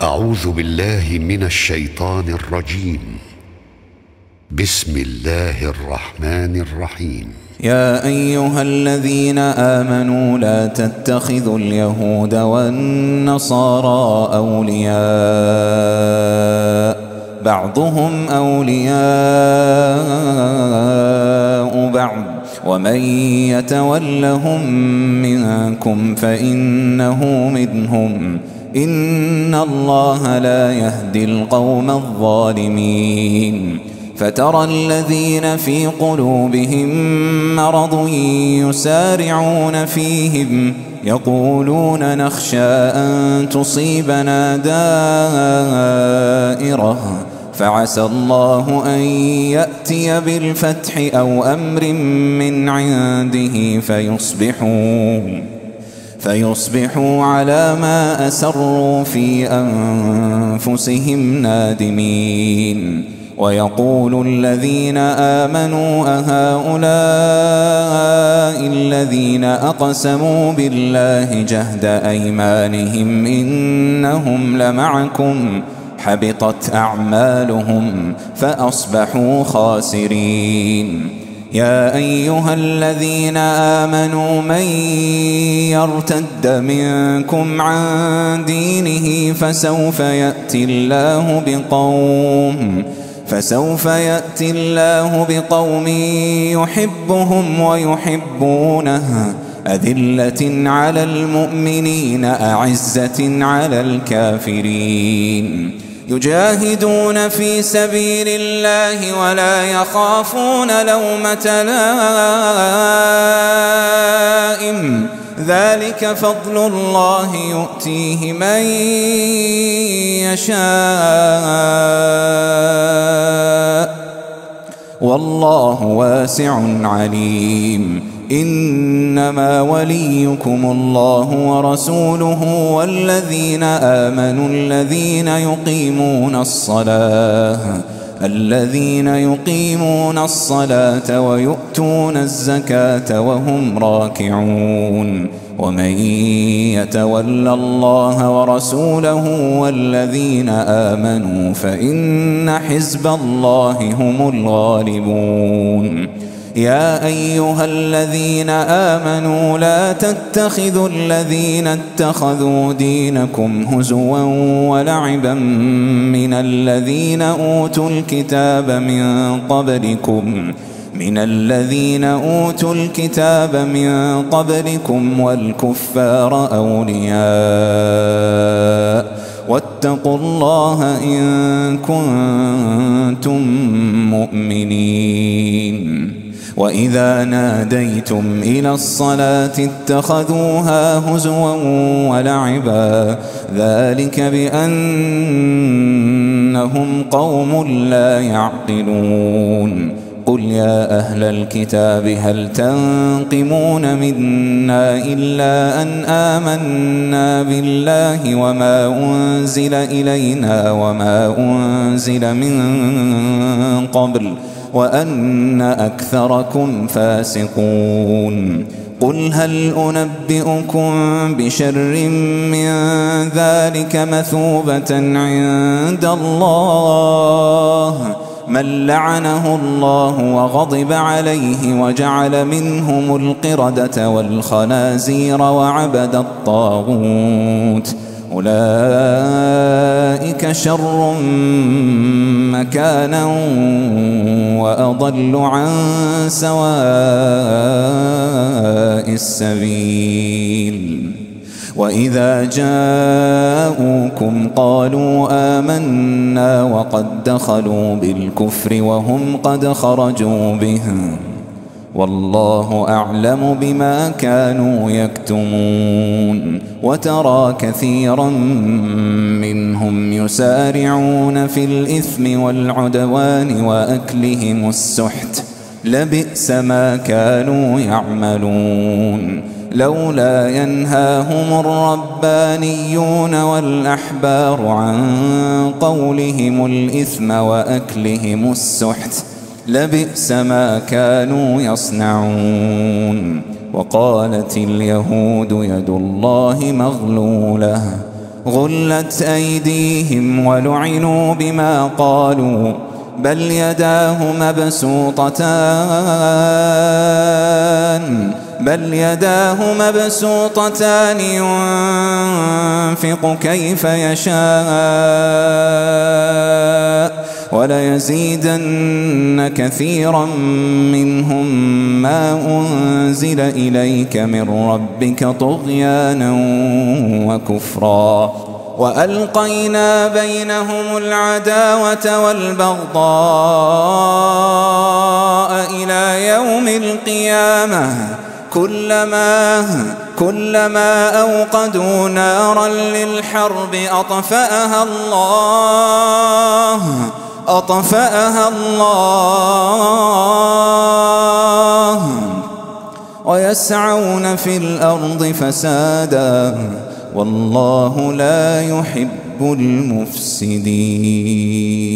أعوذ بالله من الشيطان الرجيم. بسم الله الرحمن الرحيم. يا أيها الذين آمنوا لا تتخذوا اليهود والنصارى أولياء بعضهم أولياء بعض ومن يتولهم منكم فإنه منهم إن الله لا يهدي القوم الظالمين. فترى الذين في قلوبهم مرض يسارعون فيهم يقولون نخشى أن تصيبنا دائرة فعسى الله أن يأتي بالفتح أو أمر من عنده فيصبحوا على ما أسروا في أنفسهم نادمين. ويقول الذين آمنوا أهؤلاء الذين أقسموا بالله جهد أيمانهم إنهم لمعكم حبطت أعمالهم فأصبحوا خاسرين. يا أيها الذين آمنوا من يرتد منكم عن دينه فسوف يأتي الله بقوم يحبهم ويحبونه أذلة على المؤمنين أعزة على الكافرين يجاهدون في سبيل الله ولا يخافون لومة لائم ذلك فضل الله يؤتيه من يشاء والله واسع عليم. إنما وليكم الله ورسوله والذين آمنوا الذين يقيمون الصلاة ويؤتون الزكاة وهم راكعون. ومن يتول الله ورسوله والذين آمنوا فإن حزب الله هم الغالبون. يا أيها الذين آمنوا لا تتخذوا الذين اتخذوا دينكم هزوا ولعبا من الذين أوتوا الكتاب من قبلكم والكفار أولياء واتقوا الله إن كنتم مؤمنين. وإذا ناديتم إلى الصلاة اتخذوها هزوا ولعبا ذلك بأنهم قوم لا يعقلون. قل يا أهل الكتاب هل تنقمون منا إلا أن آمنا بالله وما أنزل إلينا وما أنزل من قبل وأن أكثركم فاسقون. قل هل أنبئكم بشر من ذلك مثوبة عند الله من لعنه الله وغضب عليه وجعل منهم القردة والخنازير وعبد الطاغوت أولئك شر مكانا وأضل عن سواء السبيل. وإذا جاءوكم قالوا آمنا وقد دخلوا بالكفر وهم قد خرجوا به والله أعلم بما كانوا يكتمون. وترى كثيرا منهم يسارعون في الإثم والعدوان وأكلهم السحت لبئس ما كانوا يعملون. لولا ينهاهم الربانيون والأحبار عن قولهم الإثم وأكلهم السحت لبئس ما كانوا يصنعون. وقالت اليهود يد الله مغلولة غلت أيديهم ولعنوا بما قالوا بل يداه مبسوطتان ينفق كيف يشاء وليزيدن كثيرا منهم ما أنزل إليك من ربك طغيانا وكفرا وألقينا بينهم العداوة والبغضاء إلى يوم القيامة كلما أوقدوا نارا للحرب أطفأها الله ويسعون في الأرض فسادا والله لا يحب المفسدين.